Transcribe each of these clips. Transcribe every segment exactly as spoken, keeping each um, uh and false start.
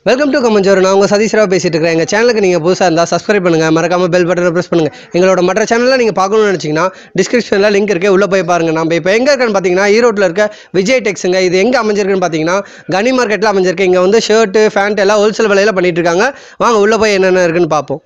Welcome to கமெஞ்சோர். நான் உங்கள் சதீஷ்ராவ் பேசிட்டு இருக்கிறேன். எங்கள் சேனலுக்கு நீங்கள் புதுசாக இருந்தால் சப்ஸ்கிரைப் பண்ணுங்கள், மறக்காமல் பெல் பட்டனை ப்ரெஸ் பண்ணுங்கள். எங்களோட மற்ற சேனலில் நீங்கள் பார்க்கணும்னு நினச்சிங்கன்னா டிஸ்கிரிப்ஷனில் லிங்க் இருக்குது, உள்ளே போய் பாருங்கள். நம்ம இப்போ எங்கே இருக்குன்னு பார்த்தீங்கன்னா ஈரோட்டில் இருக்க விஜய் டெக்ஸுங்க. இது எங்கே அமைஞ்சிருக்குன்னு பார்த்தீங்கன்னா கனி மார்க்கெட்டில் அமைஞ்சிருக்கு. இங்கே வந்து ஷர்ட்டு ஃபேண்ட் எல்லாம் ஹோல்சேல் விலையில் பண்ணிகிட்டு இருக்காங்க. வாங்க உள்ளே போய் என்னென்ன இருக்குன்னு பார்ப்போம்.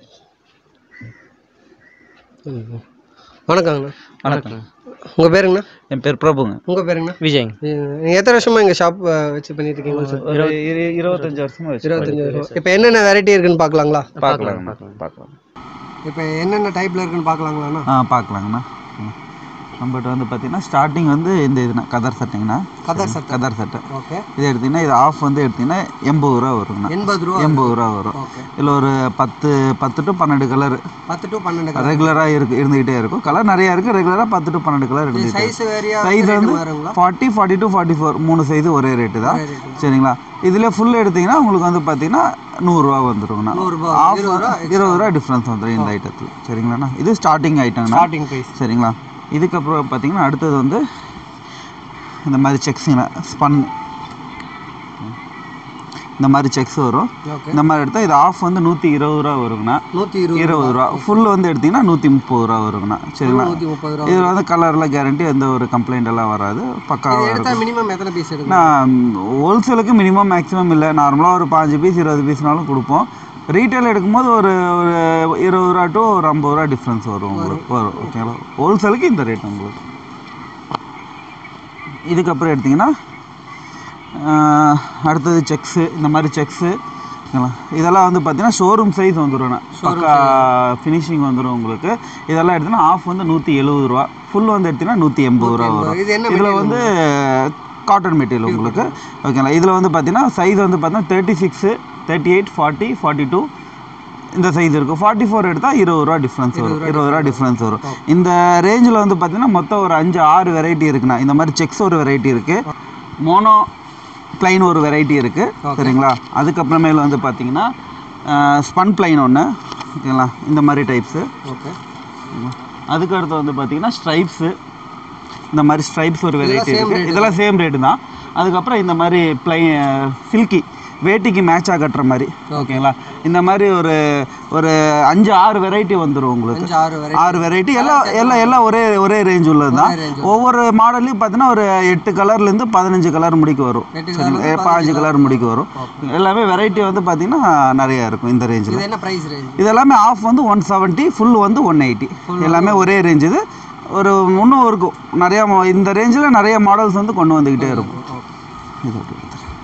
வணக்கங்கண்ணா. வணக்கம். உங்கள் பேருங்கண்ணா? என் பேர் பிரபுங்க. உங்கள் பேருங்கண்ணா? விஜய். நீங்கள் எத்தனை வருஷமாக எங்கள் ஷாப் வச்சு பண்ணிட்டு இருக்கீங்க? ஒரு இருபத்தஞ்சு வருஷமா இருபத்தஞ்சு வருஷம். இப்போ என்னென்ன வெரைட்டி இருக்குன்னு பார்க்கலாங்களா? பார்க்கலாம் பார்க்கலாம். இப்போ என்னென்ன டைப்பில் இருக்குன்னு பார்க்கலாங்களாண்ணா? ஆ பார்க்கலாங்கண்ணா. நம்மகிட்ட வந்து பார்த்தீங்கன்னா ஸ்டார்டிங் வந்து இந்த இதுனா கதர் சட்டைங்கண்ணா. கதர் சட்டை. கதர் சட்டை. ஓகே. இது எடுத்திங்கன்னா இது ஆஃப் வந்து எடுத்திங்கன்னா எண்பது ரூபா வருங்கண்ணா. எண்பது ரூபா எண்பது ரூபா வரும். இதில் ஒரு பத்து பத்து டு பன்னெண்டு கலர் பத்து டு பன்னெண்டு ரெகுலராக இருக்கு இருந்துகிட்டே இருக்கும். கலர் நிறையா இருக்குது. ரெகுலராக பத்து டு பன்னெண்டு கலர் இருந்துகிட்டு. சைஸ் வேரியா? சைஸ் வந்து forty forty to forty four மூணு சைஸு ஒரே ரேட்டு தான். சரிங்களா? இதில் ஃபுல் எடுத்திங்கன்னா உங்களுக்கு வந்து பார்த்தீங்கன்னா நூறுரூவா வந்துருங்கண்ணா. ஆஃப் இருபது ரூபா டிஃப்ரென்ஸ் வந்துடும் இந்த ஐட்டத்தில். சரிங்களாண்ணா? இது ஸ்டார்டிங் ஐட்டங்கண்ணா. Starting price. சரிங்களா? இதுக்கப்புறம் பார்த்தீங்கன்னா அடுத்தது வந்து இந்த மாதிரி செக்ஸுங்கண்ணா. ஸ்பன் இந்த மாதிரி செக்ஸ் வரும். இந்த மாதிரி எடுத்தால் இது ஆஃப் வந்து நூற்றி இருபது ரூபா வருங்கண்ணா. நூற்றி இருபது ரூபா. ஃபுல் வந்து எடுத்திங்கன்னா நூற்றி முப்பது ரூபா வருங்கண்ணா. சரிங்களா? இதில் வந்து கலரில் கேரண்டி எந்த ஒரு கம்ப்ளைண்ட் எல்லாம் வராது. பக்காவாக இருக்கும். மினிமம் எத்தனை பீஸ் எடுக்கும்? நான் ஹோல்சேலுக்கு மினிமம் மேக்ஸிமம் இல்லை, நார்மலாக ஒரு பாஞ்சு பீஸ் இருபது பீஸ்னாலும் கொடுப்போம். ரீட்டைல் எடுக்கும்போது ஒரு ஒரு இருபது ரூபா டு ஒரு ஐம்பது ரூபா டிஃப்ரென்ஸ் வரும் உங்களுக்கு வரும். ஓகேங்களா? ஹோல்சேலுக்கு இந்த ரேட் உங்களுக்கு. இதுக்கப்புறம் எடுத்திங்கன்னா அடுத்தது செக்ஸு. இந்த மாதிரி செக்ஸு இதெல்லாம் வந்து பார்த்தீங்கன்னா ஷோரூம் சைஸ் வந்துடும். பக்கா ஃபினிஷிங் வந்துடும் உங்களுக்கு. இதெல்லாம் எடுத்திங்கன்னா ஆஃப் வந்து நூற்றி எழுபது ரூபா. ஃபுல் வந்து எடுத்திங்கன்னா நூற்றி எண்பது ரூபா வரும். இதில் வந்து காட்டன் மெட்டீரியல் உங்களுக்கு. ஓகேங்களா? இதில் வந்து பார்த்தீங்கன்னா சைஸ் வந்து பார்த்தீங்கன்னா thirty six thirty eight forty forty two இந்த சைஸ் இருக்கும். ஃபார்ட்டி ஃபோர் எடுத்தால் இருபது ரூபா டிஃப்ரென்ஸ் வரும். இருபது ரூபா டிஃப்ரென்ஸ் வரும். இந்த ரேஞ்சில் வந்து பார்த்தீங்கன்னா மொத்தம் ஒரு அஞ்சு ஆறு வெரைட்டி இருக்குண்ணா. இந்த மாதிரி செக்ஸ் ஒரு வெரைட்டி இருக்குது, மோனோ பிளைன் ஒரு வெரைட்டி இருக்குது. சரிங்களா? அதுக்கப்புறமேல வந்து பார்த்தீங்கன்னா ஸ்பன் பிளைன் ஒன்று. ஓகேங்களா? இந்த மாதிரி டைப்ஸு. ஓகே. அதுக்கு அடுத்து வந்து பார்த்தீங்கன்னா ஸ்ட்ரைப்ஸு. இந்த மாதிரி ஸ்ட்ரைப்ஸ் ஒரு வெரைட்டி இருக்குது. இதெல்லாம் சேம் ரேட்டு தான். அதுக்கப்புறம் இந்த மாதிரி பிளைன் சில்கி வேட்டிக்கு மேட்சாக கட்டுற மாதிரி. ஓகேங்களா? இந்த மாதிரி ஒரு ஒரு அஞ்சு ஆறு வெரைட்டி வந்துடும் உங்களுக்கு. ஆறு வெரைட்டி எல்லாம் எல்லாம் எல்லாம் ஒரே ஒரே ரேஞ்ச் உள்ளது தான். ஒவ்வொரு மாடல்லையும் பார்த்தீங்கன்னா ஒரு எட்டு கலர்லேருந்து பதினஞ்சு கலர் முடிக்க வரும். பாஞ்சு கலர் முடிக்க வரும். எல்லாமே வெரைட்டி வந்து பார்த்தீங்கன்னா நிறையா இருக்கும் இந்த ரேஞ்சில். இது எல்லாமே ஆஃப் வந்து ஒன் செவன்ட்டி, ஃபுல் வந்து ஒன் எயிட்டி. எல்லாமே ஒரே ரேஞ்ச். இது ஒரு இன்னும் இருக்கும் நிறையா இந்த ரேஞ்சில் நிறைய மாடல்ஸ் வந்து கொண்டு வந்துக்கிட்டே இருக்கும். இது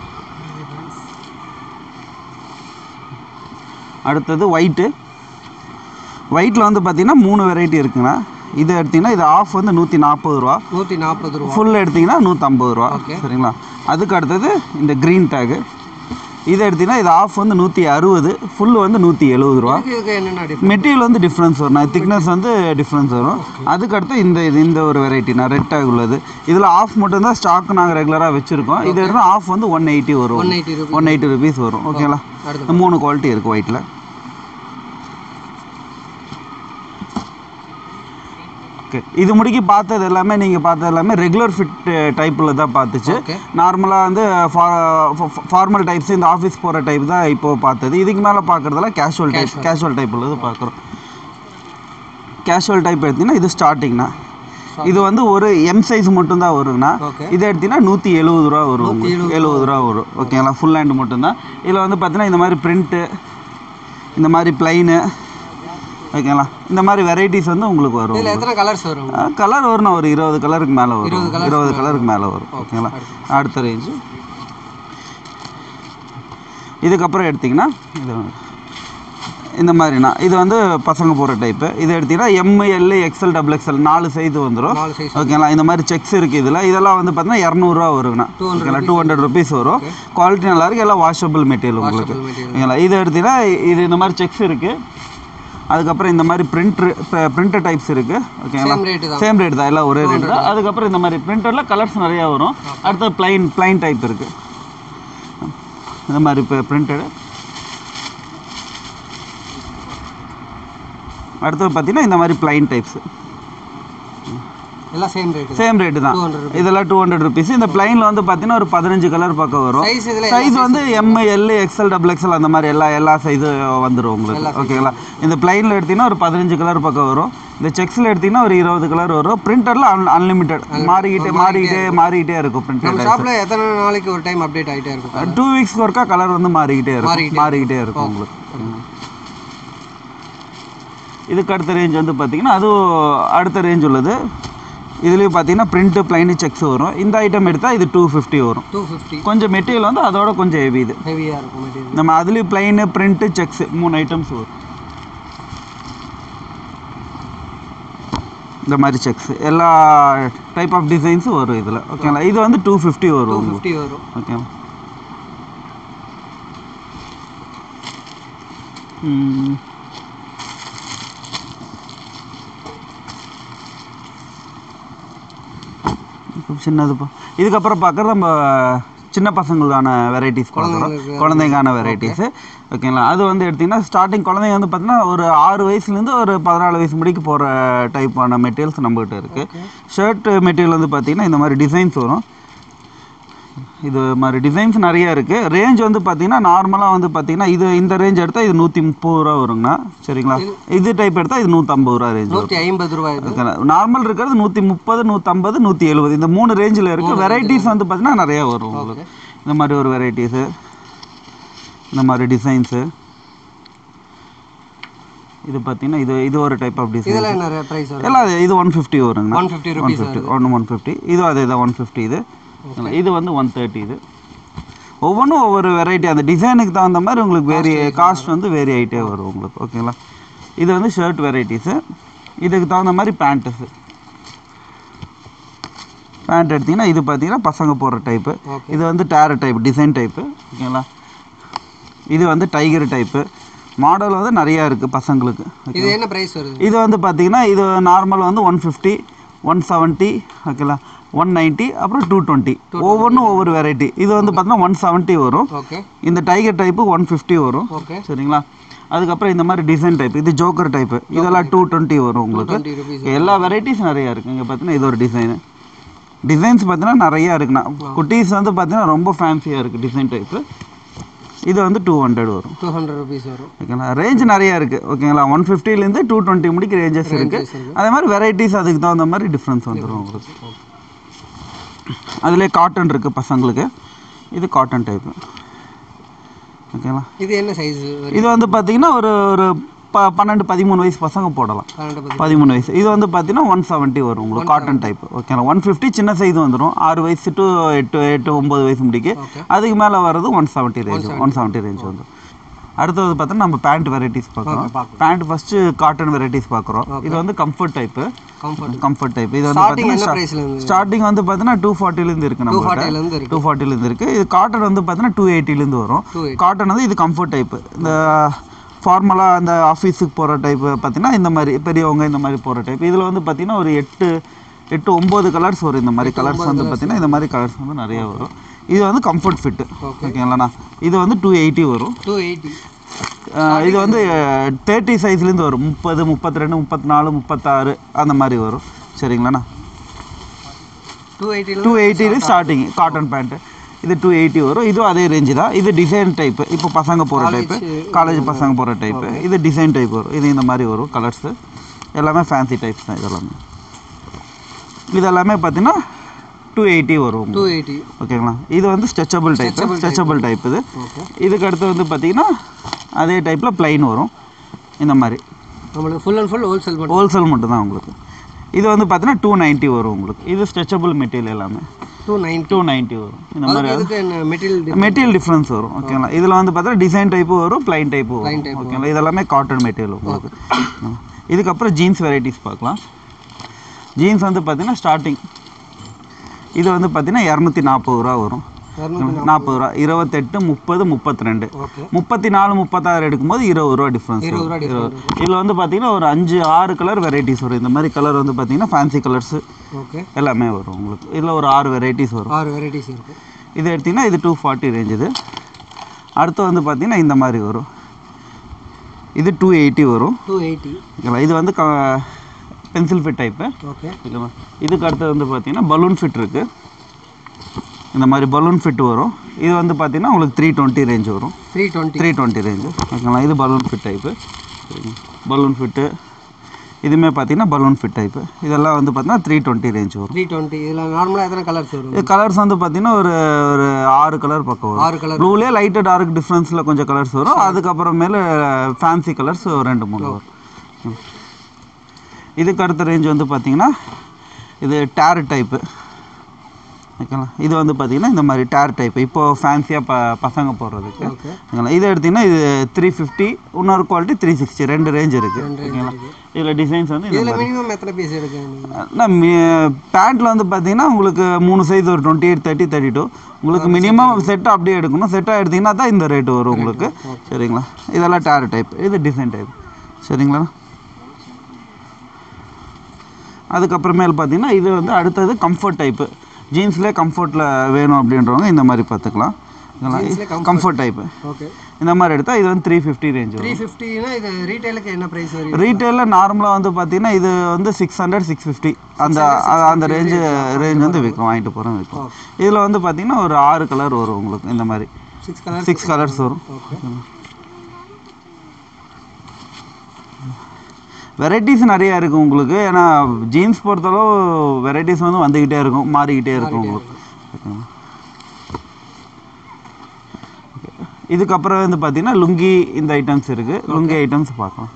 அடுத்தது ஒயிட்டு. ஒயிட்டில் வந்து பார்த்தீங்கன்னா மூணு வெரைட்டி இருக்குங்கண்ணா. இது எடுத்திங்கன்னா இது ஆஃப் வந்து நூற்றி நாற்பது ரூபா. நூற்றி நாற்பது ரூபா. ஃபுல் எடுத்திங்கன்னா நூற்றம்பது ரூபா. சரிங்களா? அதுக்கு அடுத்தது இந்த க்ரீன் டேகு. இது எடுத்திங்கன்னா இது ஆஃப் வந்து நூற்றி அறுபது, ஃபுல் வந்து நூற்றி எழுபது ரூபா. மெட்டீரியல் வந்து டிஃப்ரென்ஸ் வரும். நான் திக்னஸ் வந்து டிஃப்ரென்ஸ் வரும். அதுக்கு அடுத்து இந்த இது இந்த ஒரு வெரைட்டி நான் ரெட் டேக் உள்ளது. இதில் ஆஃப் மட்டும்தான் ஸ்டாக் நாங்கள் ரெகுலராக வச்சுருக்கோம். இது இருந்தால் ஆஃப் வந்து ஒன் எயிட்டி வரும். ஒன் எயிட்டி ருபீஸ் வரும். ஓகேங்களா? மூணு குவாலிட்டி இருக்குது ஒயிட்டில். ஓகே. இது முடிக்கி பார்த்தது எல்லாமே நீங்கள் பார்த்தது எல்லாமே ரெகுலர் ஃபிட் டைப்பில் தான் பார்த்துச்சு. நார்மலாக வந்து ஃபார்மல் டைப்ஸ் இந்த ஆஃபீஸ் போகிற டைப் தான் இப்போது பார்த்தது. இதுக்கு மேலே பார்க்குறதெல்லாம் கேஷுவல் டைப் கேஷுவல் டைப் உள்ளது பார்க்குறோம். கேஷுவல் டைப் எடுத்திங்கன்னா இது ஸ்டார்டிங்னா இது வந்து ஒரு எம் சைஸ் மட்டும்தான் வருங்கண்ணா. இதை எடுத்திங்கன்னா நூற்றி எழுபது ரூபா வரும். எழுபது ரூபா வரும். ஓகேங்களா? ஃபுல் ஹேண்டு மட்டும்தான். இதில் வந்து பார்த்தீங்கன்னா இந்த மாதிரி பிரிண்ட்டு, இந்த மாதிரி பிளைனு. ஓகேங்களா? இந்த மாதிரி வெரைட்டிஸ் வந்து உங்களுக்கு வரும். எத்தனை கலர்ஸ் வரும்? கலர் வரும் ஒரு இருபது கலருக்கு மேலே வரும். இருபது கலருக்கு மேலே வரும். ஓகேங்களா? அடுத்த ரேஞ்சு இதுக்கப்புறம் எடுத்திங்கன்னா இது இந்த மாதிரிண்ணா. இது வந்து பசங்க போகிற டைப்பு. இது எடுத்திங்கன்னா M L XL double XL நாலு சைஸ் வந்துடும். ஓகேங்களா? இந்த மாதிரி செக்ஸ் இருக்குது. இதில் இதெல்லாம் வந்து பார்த்தீங்கன்னா இரநூறுவா வருங்கண்ணா. ஓகேங்களா? டூ ஹண்ட்ரட் ருபீஸ் வரும். குவாலிட்டி நல்லா இருக்குது. எல்லாம் வாஷபிள் மெட்டீரியல் உங்களுக்கு. ஓகேங்களா? இது எடுத்திங்கன்னா இது இந்த மாதிரி செக்ஸ் இருக்குது. அதுக்கப்புறம் இந்த மாதிரி பிரிண்ட்ரு பிரிண்டர் டைப்ஸ் இருக்குது. ஓகேங்களா? சேம் ரேட் தான். எல்லாம் ஒரே ரேட் தான். அதுக்கப்புறம் இந்த மாதிரி பிரிண்டரில் கலர்ஸ் நிறையா வரும். அடுத்து பிளைன் பிளைன் டைப் இருக்குது. இந்த மாதிரி இப்போ பிரிண்டடு. அடுத்தது பார்த்தீங்கன்னா இந்த மாதிரி பிளைன் டைப்ஸு. எல்லாம் சேம் ரேட் சேம் ரேட்டு தான். இதெல்லாம் டூ ஹண்ட்ரட் ருபீஸ். இந்த பிளைனில் வந்து பார்த்தீங்கன்னா ஒரு பதினஞ்சு கலர் பக்கம் வரும். சைஸ் வந்து M, L, XL, double XL அந்த மாதிரி எல்லா எல்லா சைஸு வந்துடும் உங்களுக்கு. ஓகேங்களா? இந்த பிளைனில் எடுத்திங்கன்னா ஒரு பதினஞ்சு கலர் பக்கம் வரும். இந்த செக்ஸில் எடுத்திங்கன்னா ஒரு இருபது கலர் வரும். பிரிண்டரில் அன் அன்லிமிட்டட் மாறிக்கிட்டே மாறிக்கிட்டே மாறிக்கிட்டே இருக்கும். பிரிண்டர் ஷாப்பில் எத்தனை நாளைக்கு ஒரு டைம் அப்டேட் ஆகிட்டே இருக்கும்? டூ வீக்ஸ்க்கு ஒருக்கா கலர் வந்து மாறிக்கிட்டே இருக்கும் மாறிக்கிட்டே இருக்கும் உங்களுக்கு. இதுக்கு அடுத்த ரேஞ்ச் வந்து பார்த்தீங்கன்னா அதுவும் அடுத்த ரேஞ்ச் உள்ளது. இதுலேயும் பார்த்தீங்கன்னா பிரிண்ட்டு பிளைனு செக்ஸ் வரும். இந்த ஐட்டம் எடுத்தால் இது டூ ஃபிஃப்டி வரும். டூ ஃபிஃப்டி கொஞ்சம் மெட்டீரியல் வந்து அதோட கொஞ்சம் ஹெவி. இது ஹெவியாக இருக்கும் மெட்டீரியல். நம்ம அதுலேயும் பிளைனு பிரிண்ட்டு செக்ஸ் மூணு ஐட்டம்ஸ் வரும். இந்த மாதிரி செக்ஸ் எல்லா டைப் ஆஃப் டிசைன்ஸும் வரும் இதில். ஓகேங்களா? இது வந்து டூ ஃபிஃப்டி வரும். டூ ஃபிஃப்டி வரும். ஓகேங்களா? சின்னதுப்பா. இதுக்கப்புறம் பார்க்குறது நம்ம சின்ன பசங்களுக்கான வெரைட்டிஸ் பார்க்குறோம். குழந்தைக்கான வெரைட்டிஸு. ஓகேங்களா? அது வந்து எடுத்திங்கன்னா ஸ்டார்டிங் குழந்தைங்க வந்து பார்த்தீங்கன்னா ஒரு ஆறு வயசுலேருந்து ஒரு பதினாலு வயசு முடிக்கு போகிற டைப்பான மெட்டீரியல்ஸ் நம்மகிட்ட இருக்குது. ஷர்ட் மெட்டீரியல் வந்து பார்த்திங்கன்னா இந்த மாதிரி டிசைன்ஸ் வரும். இது மாதிரி டிசைன்ஸ் நிறையா இருக்குது. ரேஞ்ச் வந்து பார்த்தீங்கன்னா நார்மலாக வந்து பார்த்தீங்கன்னா இது இந்த ரேஞ்ச் எடுத்தால் இது நூற்றி முப்பது ரூபா வருங்கண்ணா. சரிங்களா? இது டைப் எடுத்தால் இது நூற்றம்பது ரூபா ரேஞ்ச். நூற்றி ஐம்பது ரூபாய். நார்மல் இருக்கிறது நூற்றி முப்பது நூற்றம்பது நூற்றி எழுபது இந்த மூணு ரேஞ்சில் இருக்குது. வெரைட்டிஸ் வந்து பார்த்தீங்கன்னா நிறையா வரும் உங்களுக்கு. இந்த மாதிரி ஒரு வெரைட்டிஸு, இந்த மாதிரி டிசைன்ஸு. இது பார்த்தீங்கன்னா இது இது ஒரு டைப் ஆஃப் டிசைன். எல்லாம் இது ஒன் ஃபிஃப்டி வருங்க. ஒன் ஃபிஃப்டி ருபீஸ் ஒன்று ஒன் ஃபிஃப்டி. இதுவும் அதே தான் ஒன் ஃபிஃப்டி. இது இது வந்து ஒன் தேர்ட்டி. இது ஒவ்வொன்றும் ஒவ்வொரு வெரைட்டி. அந்த டிசைனுக்கு தகுந்த மாதிரி உங்களுக்கு வேரி காஸ்ட் வந்து வேரி ஆகிட்டே வரும் உங்களுக்கு. ஓகேங்களா? இது வந்து ஷர்ட் வெரைட்டிஸு. இதுக்கு தகுந்த மாதிரி பேண்ட்டுஸு. பேண்ட் எடுத்திங்கன்னா இது பார்த்தீங்கன்னா பசங்க போடுற டைப்பு. இது வந்து டேர் டைப் டிசைன் டைப்பு. ஓகேங்களா? இது வந்து டைகர் டைப்பு. மாடல் வந்து நிறையா இருக்குது பசங்களுக்கு. இது என்ன ப்ரைஸ் வருது? இது வந்து பார்த்தீங்கன்னா இது நார்மல் வந்து ஒன் ஃபிஃப்டி, ஒன் செவன்ட்டி, ஓகேங்களா, ஒன் நைன்ட்டி, அப்புறம் டூ டுவெண்ட்டி. ஒவ்வொன்றும் ஒவ்வொரு வெரைட்டி. இது வந்து பார்த்தீங்கன்னா ஒன் செவன்ட்டி வரும். இந்த டைகர் டைப்பு ஒன் ஃபிஃப்டி வரும். சரிங்களா? அதுக்கப்புறம் இந்த மாதிரி டிசைன் டைப், இது ஜோக்கர் டைப்பு, இதெல்லாம் டூ டுவெண்ட்டி வரும் உங்களுக்கு. எல்லா வெரைட்டிஸ் நிறையா இருக்குது. இங்கே பார்த்தீங்கன்னா இது ஒரு டிசைனு. டிசைன்ஸ் பார்த்தீங்கன்னா நிறையா இருக்குண்ணா. குட்டீஸ் வந்து பார்த்தீங்கன்னா ரொம்ப ஃபேன்சியாக இருக்குது டிசைன் டைப்பு. இது வந்து டூ ஹண்ட்ரட் வரும். டூ ஹண்ட்ரட் ருபீஸ் வரும். ஓகேங்களா? ரேஞ்ச் நிறையா இருக்குது. ஓகேங்களா? ஒன் ஃபிஃப்டிலேருந்து டூ டுவெண்ட்டி முடிக்கு ரேஞ்சஸ் இருக்குது. அதே மாதிரி வெரைட்டிஸ் அதுக்கு தகுந்த மாதிரி டிஃப்ரென்ஸ் வந்துடும் உங்களுக்கு. அதிலே காட்டன் இருக்குது பசங்களுக்கு. இது காட்டன் டைப்பு. ஓகேங்களா? இது என்ன சைஸ்? இது வந்து பார்த்தீங்கன்னா ஒரு ஒரு ப பன்னெண்டு பதிமூணு வயசு பசங்க போடலாம். பதிமூணு வயசு. இது வந்து பார்த்தீங்கன்னா ஒன் செவன்ட்டி வரும் உங்களுக்கு காட்டன் டைப். ஓகேங்களா? ஒன் ஃபிஃப்டி சின்ன சைஸ் வந்துடும். ஆறு வயசு டு எட்டு எட்டு ஒம்பது வயசு முடிக்கு. அதுக்கு மேலே வர்றது one seventy range one seventy range வந்துடும். அடுத்தது பார்த்தோன்னா நம்ம பேண்ட் வெரைட்டிஸ் பார்க்குறோம். பேண்ட் ஃபஸ்ட்டு காட்டன் வெரைட்டிஸ் பார்க்குறோம். இது வந்து கம்ஃபர்ட் டைப்பு. Comfort type. இது வந்து பார்த்தீங்கன்னா ஸ்டார்டிங் வந்து பார்த்தீங்கன்னா டூ ஃபார்ட்டிலேருந்து இருக்குது. நம்ம டூ ஃபார்ட்டிலேருந்து இருக்குது. இது காட்டன் வந்து பார்த்தீங்கன்னா டூ எயிட்டிலேருந்து வரும். காட்டன் வந்து இது கம்ஃபர்ட் டைப்பு. இந்த ஃபார்மலாக அந்த ஆஃபீஸுக்கு போகிற டைப்பு பார்த்தீங்கன்னா இந்த மாதிரி பெரியவங்க இந்த மாதிரி போகிற டைப். இதில் வந்து பார்த்தீங்கன்னா ஒரு எட்டு எட்டு ஒம்பது கலர்ஸ் வரும். இந்த மாதிரி கலர்ஸ் வந்து பார்த்தீங்கன்னா இந்த மாதிரி கலர்ஸ் வந்து நிறையா வரும். இது வந்து கம்ஃபர்ட் ஃபிட்டு. ஓகேங்களாண்ணா? இது வந்து டூ எயிட்டி வரும். Two eighty. இது வந்து தேர்ட்டி சைஸ்லேருந்து வரும். முப்பது முப்பத்தி ரெண்டு முப்பத்தி நாலு முப்பத்தாறு அந்த மாதிரி வரும். சரிங்களாண்ணா? டூ எயிட்டி டூ எயிட்டிலேருந்து ஸ்டார்டிங் காட்டன் பேண்ட்டு. இது டூ எயிட்டி வரும். இதுவும் அதே ரேஞ்சு தான். இது டிசைன் டைப்பு. இப்போ பசங்க போகிற டைப்பு, காலேஜ் பசங்க போகிற டைப்பு. இது டிசைன் டைப் வரும். இது இந்த மாதிரி வரும் கலர்ஸு. எல்லாமே ஃபேன்சி டைப்ஸ் தான் இதெல்லாமே. இதெல்லாமே பார்த்தீங்கன்னா டூ எயிட்டி வரும். Two eighty. ஓகேங்களா? இது வந்து ஸ்ட்ரெச்சபிள் டைப்பு. ஸ்ட்ரெச்சபிள் டைப் இது. இதுக்கு அடுத்து வந்து பார்த்தீங்கன்னா அதே டைப்பில் ப்ளைன் வரும். இந்த மாதிரி நம்மளுக்கு ஃபுல் அண்ட் ஃபுல் ஹோல்சேல் மட்டும் ஹோல்சேல் மட்டும் தான் உங்களுக்கு. இது வந்து பார்த்தீங்கன்னா டூ நைன்ட்டி வரும் உங்களுக்கு. இது ஸ்ட்ரெச்சபிள் மெட்டீரியல் எல்லாமே டூ நைன்ட்டி டூ நைன்ட்டி வரும். இந்த மாதிரி மெட்டீரியல் மெட்டீரியல் டிஃப்ரென்ஸ் வரும். ஓகேங்களா? இதில் வந்து பார்த்தீங்கன்னா டிசைன் டைப்பு வரும், ப்ளைன் டைப்பு வரும். ஓகேங்களா? இதெல்லாமே காட்டன் மெட்டீரியல் உங்களுக்கு. இதுக்கப்புறம் ஜீன்ஸ் வெரைட்டிஸ் பார்க்கலாம். ஜீன்ஸ் வந்து பார்த்தீங்கன்னா ஸ்டார்டிங் இது வந்து பார்த்தீங்கன்னா இரநூத்தி நாற்பது ரூபா வரும். நாற்பது ரூபா. இருபத்தெட்டு முப்பது முப்பத்தி ரெண்டு முப்பத்தி நாலு முப்பத்தாறு எடுக்கும்போது இருபது ரூபா டிஃப்ரென்ஸ். இதில் வந்து பார்த்தீங்கன்னா ஒரு அஞ்சு ஆறு கலர் வெரைட்டிஸ் வரும். இந்த மாதிரி கலர் வந்து பார்த்தீங்கன்னா ஃபேன்சி கலர்ஸு எல்லாமே வரும் உங்களுக்கு. இதில் ஒரு ஆறு வெரைட்டிஸ் வரும். ஆறு வெரைட்டிஸ் இருக்குது. இது எடுத்திங்கன்னா இது டூ ஃபார்ட்டி ரேஞ்ச். இது அடுத்து வந்து பார்த்தீங்கன்னா இந்த மாதிரி வரும். இது டூ எயிட்டி வரும். Two eighty. இது வந்து க பென்சில் ஃபிட் டைப்பு. ஓகே. ஓகேவா. இதுக்கு அடுத்தது வந்து பார்த்தீங்கன்னா பலூன் ஃபிட் இருக்குது. இந்த மாதிரி பலூன் ஃபிட் வரும். இது வந்து பார்த்தீங்கன்னா உங்களுக்கு த்ரீ டுவெண்ட்டி ரேஞ்ச் வரும். Three twenty three twenty range. ஓகேங்களா. இது balloon fit type. Balloon fit இதுவுமே பார்த்தீங்கன்னா பலூன் ஃபிட் டைப்பு. இதெல்லாம் வந்து பார்த்தீங்கன்னா த்ரீ டுவெண்ட்டி ரேஞ்ச் வரும். த்ரீ டுவெண்ட்டி இதில் நார்மலாக எத்தனை கலர்ஸ் வரும்? இது கலர்ஸ் வந்து பார்த்தீங்கன்னா ஒரு ஒரு ஆறு கலர் பக்கம் வரும். ஆறு கலர். ப்ளூலேயே லைட்டு டார்க் டிஃப்ரென்ஸில் கொஞ்சம் கலர்ஸ் வரும். அதுக்கப்புறமேல ஃபேன்சி கலர்ஸ் ரெண்டு மூணு வரும். இதுக்கு அடுத்த ரேஞ்ச் வந்து பார்த்தீங்கன்னா இது டேர் டைப்பு. ஓகேங்களா. இது வந்து பார்த்தீங்கன்னா இந்த மாதிரி டேர் டைப்பு இப்போது ஃபேன்சியாக ப பசங்க போடுறதுக்கு. ஓகேங்களா. இதை எடுத்திங்கன்னா இது த்ரீ ஃபிஃப்டி, இன்னொரு குவாலிட்டி த்ரீ சிக்ஸ்டி ரெண்டு ரேஞ்ச் இருக்குது. ஓகேங்களா. இதில் டிசைன்ஸ் வந்து இதில் மினிமம் எத்தனை பீஸ் எடுக்குங்க? பேண்ட்டில் வந்து பார்த்தீங்கன்னா உங்களுக்கு மூணு சைஸ் ஒரு twenty eight thirty thirty two உங்களுக்கு மினிமம் செட்டாக அப்படியே எடுக்கணும். செட்டாக எடுத்திங்கன்னா தான் இந்த ரேட்டு வரும் உங்களுக்கு. சரிங்களா. இதெல்லாம் டேர் டைப், இது டிசைன் டைப். சரிங்களா. அதுக்கப்புறமேல் பார்த்தீங்கன்னா இது வந்து அடுத்தது கம்ஃபர்ட் டைப்பு. ஜீன்ஸ்லேயே கம்ஃபர்ட்டில் வேணும் அப்படின்றவங்க இந்த மாதிரி பார்த்துக்கலாம். இதெல்லாம் கம்ஃபர்ட் டைப்பு. ஓகே. இந்த மாதிரி எடுத்தால் இது வந்து த்ரீ ஃபிஃப்டி ரேஞ்ச். த்ரீ ஃபிஃப்டினா இது ரீட்டைலுக்கு என்ன ப்ரைஸ் வரும்? ரீட்டைலில் நார்மலாக வந்து பார்த்தீங்கன்னா இது வந்து சிக்ஸ் ஹண்ட்ரட் சிக்ஸ் ஃபிஃப்டி அந்த அந்த ரேஞ்சு ரேஞ்ச் வந்து விற்கும். வாங்கிட்டு போகிறோம் விற்கும். இதில் வந்து பார்த்தீங்கன்னா ஒரு ஆறு கலர் வரும் உங்களுக்கு. இந்த மாதிரி சிக்ஸ் கலர் சிக்ஸ் கலர்ஸ் வரும். வெரைட்டிஸ் நிறையா இருக்குது உங்களுக்கு. ஏன்னா ஜீன்ஸ் பொறுத்தளவு வெரைட்டிஸ் வந்து வந்துக்கிட்டே இருக்கும், மாறிக்கிட்டே இருக்கும் உங்களுக்கு. இதுக்கப்புறம் வந்து பார்த்தீங்கன்னா லுங்கி இந்த ஐட்டம்ஸ் இருக்குது. லுங்கி ஐட்டம்ஸ் பார்க்கலாம்.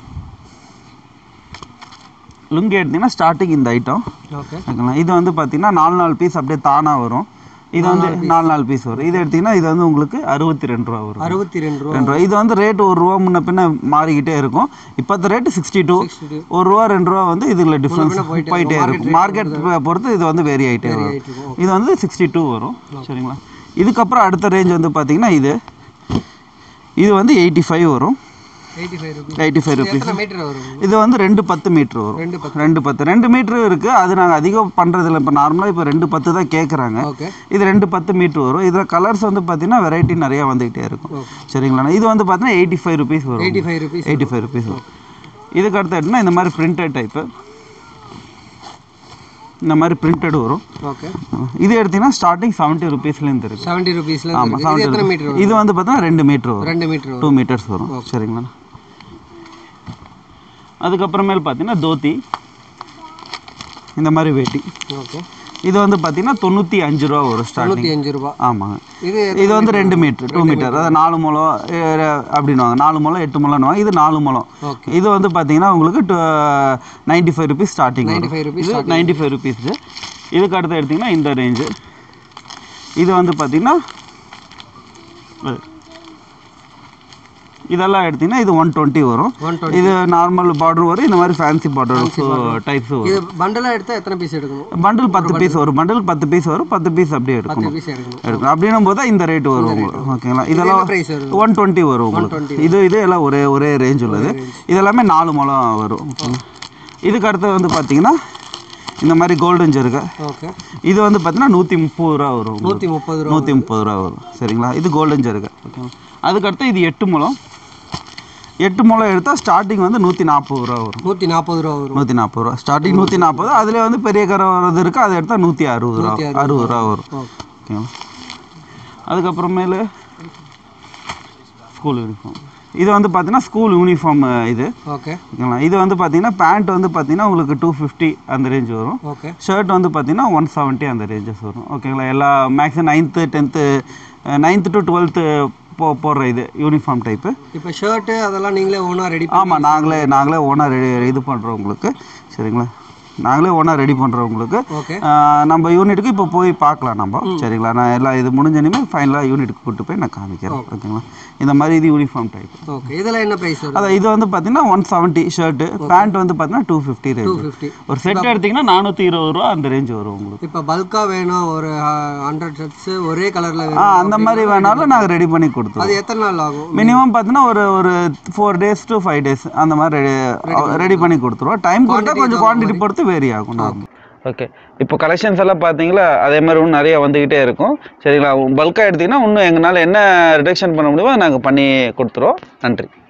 லுங்கி எடுத்திங்கன்னா ஸ்டார்டிங் இந்த ஐட்டம். ஓகேங்களா. இது வந்து பார்த்தீங்கன்னா நாலு நாலு பீஸ் அப்படியே தானாக வரும். இது வந்து நாலு நாலு பீஸ் வரும். இது எடுத்திங்கன்னா இது வந்து உங்களுக்கு அறுபத்தி ரெண்டு ரூபா வரும். அறுபத்தி ரெண்டு ரூபா ரெண்டு ரூபா. இது வந்து ரேட்டு ஒரு ரூபா முன்ன பின்ன மாறிக்கிட்டே இருக்கும். இப்போத்த ரேட்டு சிக்ஸ்டி டூ ஒரு ரூபா ரெண்டு ரூபா வந்து இதில் டிஃப்ரென்ஸ் போயிட்டே இருக்கும். மார்க்கெட் பொறுத்து இது வந்து வேரி ஆகிட்டே வரும். இது வந்து சிக்ஸ்டி டூ வரும். சரிங்களா. இதுக்கப்புறம் அடுத்த ரேஞ்ச் வந்து பார்த்தீங்கன்னா இது இது வந்து எயிட்டி ஃபைவ் வரும். Eighty five rupees. இது வந்து ரெண்டு பத்து மீட்ரு வரும். ரெண்டு பத்து ரெண்டு மீட்ரு இருக்குது. அது நாங்கள் அதிகம் பண்ணுறதில்ல. இப்போ நார்மலாக இப்போ ரெண்டு பத்து தான் கேட்குறாங்க. இது ரெண்டு பத்து மீட்ரு வரும். இதில் கலர்ஸ் வந்து பார்த்தீங்கன்னா வெரைட்டி நிறையா வந்துக்கிட்டே இருக்கும். சரிங்களா. இது வந்து பார்த்தீங்கன்னா எயிட்டி ஃபைவ் ருபீஸ் வரும். Eighty five rupees eighty five rupees வரும். இதுக்கு அடுத்து எடுத்துனா இந்த மாதிரி பிரிண்டட் டைப்பு. இந்த மாதிரி பிரிண்டட் வரும். ஓகே. இது எடுத்தீங்கன்னா ஸ்டார்டிங் செவன்ட்டி ருபீஸ்லேருந்து இருக்குது. செவன்ட்டி ருபீஸ்ல. ஆமாம் செவன்ட்டி. இது வந்து பார்த்தீங்கன்னா ரெண்டு மீட்ரு வரும். ரெண்டு மீட்ரு டூ மீட்டர்ஸ் வரும். சரிங்களா. அதுக்கப்புறமேல் பார்த்தீங்கன்னா தோத்தி இந்த மாதிரி வேட்டி. ஓகே. இது வந்து பார்த்தீங்கன்னா தொண்ணூற்றி அஞ்சு ரூபா வரும். ஸ்டார்டிங் அஞ்சு ரூபா. ஆமாங்க. இது இது வந்து ரெண்டு மீட்ரு டூ மீட்டர் அதாவது நாலு முழம் அப்படின்வாங்க. நாலு முழம் எட்டு முழம்னுவாங்க. இது நாலு முழம். இது வந்து பார்த்தீங்கன்னா உங்களுக்கு ninety five rupees starting. Ninety five rupees ninety five rupees. இதுக்கு அடுத்து எடுத்திங்கன்னா இந்த ரேஞ்சு. இது வந்து பார்த்தீங்கன்னா இதெல்லாம் எடுத்தீங்கன்னா இது ஒன் டுவெண்ட்டி வரும். இது நார்மல் பார்டர் வரும். இந்த மாதிரி ஃபேன்சி பார்டர் டைப்ஸ் வரும். இது பண்டலாக எடுத்தால் எத்தனை பீஸ் எடுக்கணும்? பண்டில் பத்து பீஸ் வரும். பண்டில் பத்து பீஸ் வரும். பத்து பீஸ் அப்படியே எடுக்கணும். எடுக்கணும் அப்படின்னும் போது தான் இந்த ரேட் வரும் உங்களுக்கு. ஓகேங்களா. இதெல்லாம் ஒன் டுவெண்ட்டி வரும் உங்களுக்கு. இது இது எல்லாம் ஒரே ஒரே ரேஞ்ச் உள்ளது. இதெல்லாமே நாலு முழம் வரும். இதுக்கு அடுத்து வந்து பார்த்தீங்கன்னா இந்த மாதிரி கோல்டன் ஜெருகை. ஓகே. இது வந்து பார்த்தீங்கன்னா நூற்றி முப்பது ரூபா வரும். நூற்றி முப்பது ரூபா நூற்றி முப்பது ரூபா வரும். சரிங்களா. இது கோல்டன் ஜெருகை. ஓகேங்களா. அதுக்கடுத்து இது எட்டு முழம். எட்டு முழம் எடுத்தால் ஸ்டார்டிங் வந்து நூற்றி நாற்பது ரூபா வரும். நூற்றி நாற்பது ரூபா வரும். நூற்றி நாற்பது ரூபா ஸ்டார்டிங். நூற்றி நாற்பது. அதில் வந்து பெரிய கரை வர்றது இருக்குது. அதை எடுத்தால் நூற்றி அறுபது ரூபா அறுபது ரூபா வரும். ஓகேங்களா. அதுக்கப்புறமேலு ஸ்கூல் யூனிஃபார்ம். இது வந்து பார்த்தீங்கன்னா ஸ்கூல் யூனிஃபார்ம் இது. ஓகே. ஓகேங்களா. இது வந்து பார்த்தீங்கன்னா பேண்ட் வந்து பார்த்தீங்கன்னா உங்களுக்கு டூ ஃபிஃப்டி அந்த ரேஞ்ச் வரும். ஓகே. ஷர்ட் வந்து பார்த்தீங்கன்னா ஒன் செவன்ட்டி அந்த ரேஞ்சஸ் வரும். ஓகேங்களா. எல்லா maximum ninth tenth ninth to twelfth போ போடுற இது யூனிஃபார்ம் டைப்பு. இப்போ ஷர்ட்டு அதெல்லாம் நீங்களே ஓனாக ரெடி? ஆமாம் நாங்களே நாங்களே ஓனாக ரெடி இது பண்ணுறோம் உங்களுக்கு. சரிங்களா. நாங்களே ஓனாக ரெடி பண்ணுறோம் உங்களுக்கு. ஓகே. நம்ம யூனிட்டுக்கு இப்போ போய் பார்க்கலாம் நம்ம. சரிங்களா. நான் எல்லாம் இது முடிஞ்சனிமே ஃபைனலாக யூனிட்டுக்கு கூப்பிட்டு போய் நான் காமிக்கிறேன். ஓகேங்களா. இந்த மாதிரி இது யூனிஃபார்ம் டைப். ஓகே. இதெல்லாம் என்ன ப்ரைஸ் வரும்? அதான் இது வந்து பார்த்தீங்கன்னா ஒன் செவன்ட்டி ஷர்ட்டு. பேண்ட் வந்து பார்த்தீங்கன்னா two fifty range. Two fifty. ஒரு செட் எடுத்திங்கன்னா நானூற்றி இருபது ரூபா அந்த ரேஞ்ச் வரும் உங்களுக்கு. இப்போ பல்காக வேணும் ஒரு ஹண்ட்ரட் ஷர்ட்ஸு ஒரே கலரில் வேணும். ஆ அந்த மாதிரி வேணாலும் நாங்கள் ரெடி பண்ணி கொடுத்துருவோம். அது எத்தனை நாள் ஆகும்? மினிமம் பார்த்தீங்கன்னா ஒரு ஒரு four days to five days அந்த மாதிரி ரெடி பண்ணி கொடுத்துருவோம். டைம் கொடுத்தா கொஞ்சம் குவான்டிட்டி பொறுத்து வேரி ஆகும். ஓகே. இப்போ கலெக்ஷன்ஸ் எல்லாம் பார்த்தீங்களா அதே மாதிரி இன்னும் நிறைய வந்துக்கிட்டே இருக்கும். சரிங்களா. பல்காக எடுத்திங்கன்னா இன்னும் எங்களால் என்ன ரிடக்ஷன் பண்ண முடியுமோ நாங்கள் பண்ணி கொடுத்துருவோம். நன்றி.